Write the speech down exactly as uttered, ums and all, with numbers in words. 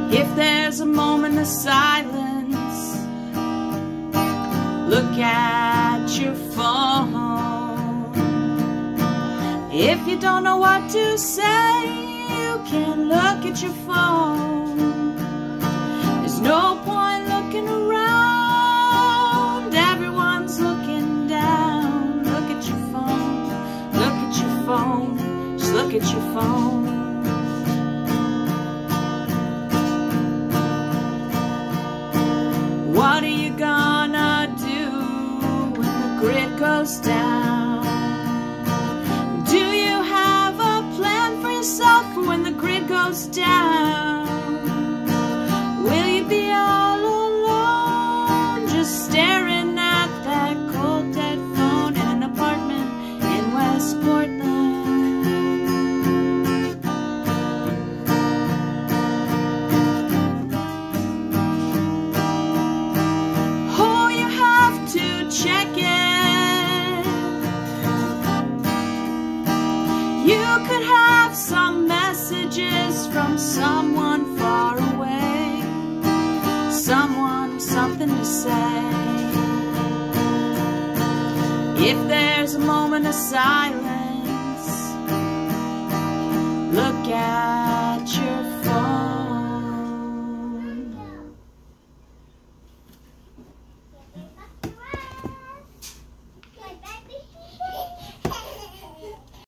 If there's a moment of silence, look at your phone. If you don't know what to say, you can look at your phone. There's no point looking around, everyone's looking down. Look at your phone, look at your phone, just look at your phone. What are you gonna do when the grid goes down? Do you have a plan for yourself for when the grid goes down? Will you be all alone, just staring at that cold dead phone in an apartment in West Portland? Check it. You could have some messages from someone far away, someone, something to say. If there's a moment of silence,